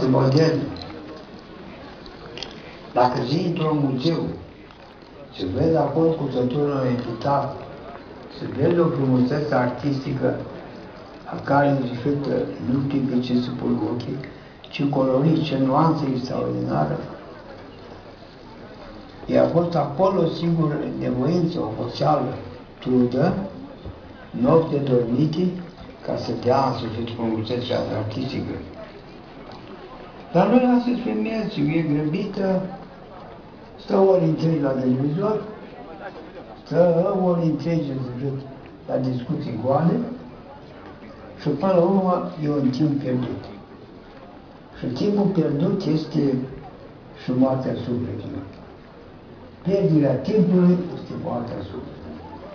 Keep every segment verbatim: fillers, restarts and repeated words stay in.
case moderne. Dacă zi într-un muzeu, se vede acolo cuțătura unui epitaf, se vede o frumusețe artistică a care reflectă nu tipic ce se pui ochii, ci colorit, ce nuanță extraordinară. I-a fost acolo, sigur, nevoință oboseală, trudă, noapte dormite, ca să dea în sfârșit frumusețea artistică. Dar noi astăzi femeia e grăbită, stă ori întregi la televizor, stă ori întregi la discuții goale și până la urmă e un timp pierdut. Și timpul pierdut este și moartea sufletului. Pierderea timpului este moartea sufletului.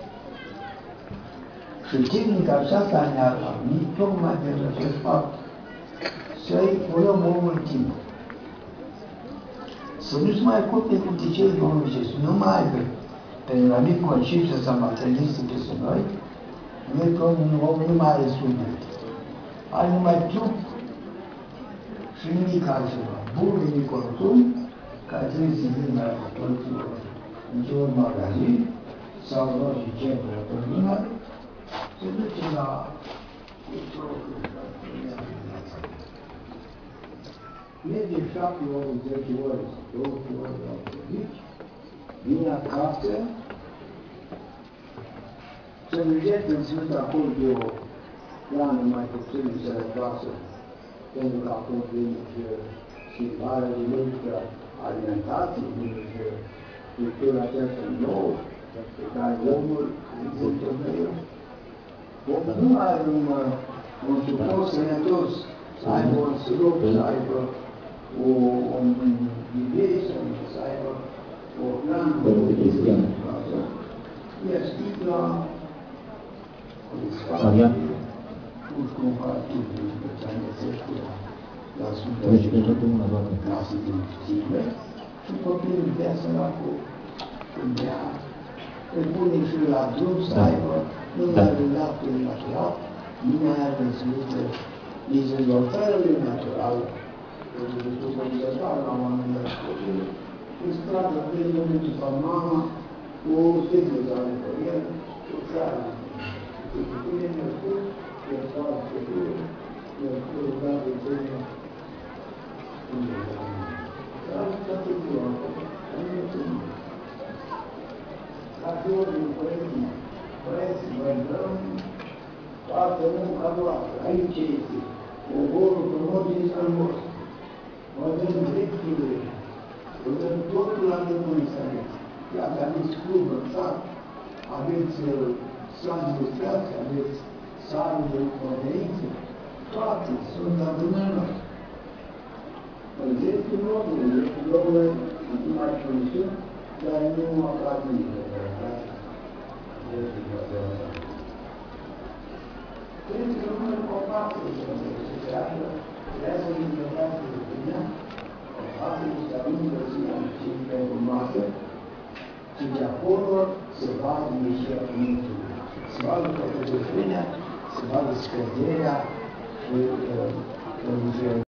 Și tehnica aceasta ne-a venit tocmai pentru acest fapt, să-i urăm omul timp. Să nu-ți mai ocupe cu ticei domnice, să nu mai aibă pentru a mic concepție sau materialistă peste noi, noi că omul nu mai are suflet. Are numai trup și nimic altceva. Bun venit consum, care trebuie să vină la toți într-un magazin sau în orice centru la terminal, se duce la merge șapte ori, zece ori, douăzeci ori la servici, vine acasă, se rejete în Sfânt acolo de o plană mai puțin sănătoasă, pentru că acolo vine și schimbarea de logică alimentației, vine și structura aceasta nouă, pe care omul îi mereu. Omul nu are un, un suport sănătos, să aibă un sirop, să aibă o, un bibei, să aibă o plană, e sticla, Maria? nu știu cum fac timpul, pe ce am găsesc la Sfântul clasă din sticle, și copilul viață la cu bea, îl pune și la drum să aibă, nu mai are lapte natural, nu mai are înțelută nici dezvoltarea naturală, pentru că după dezvoltarea la oamenii de copil, îi stradă pe lumea după mama, cu o sticlă de ale pe el, cu ceară. Și cu tine mi-a spus, eu stau pe tine, mi-a spus, dar de tine, unde e la mine? Dar toată ziua, am mulțumit. La fiul din părinții, părinții, vă dăm toată munca noastră, aici este, ogorul frumos din sănătos, vă dăm drepturile, vă dăm totul la nevoie. Iată, aveți club în sat, aveți sali ilustrați, aveți sali de conferințe, toate sunt la mâna noastră. În dreptul locului, dreptul locului, nu mai promisiuni, dar nu academică, trebuie să rămână compactul să se creadă, trebuie să interpretează de bine, compactul este alungă și pentru masă, și de acolo se vadă ieșirea Pământului, se vadă protejăciunea, se vadă scăderea și uh,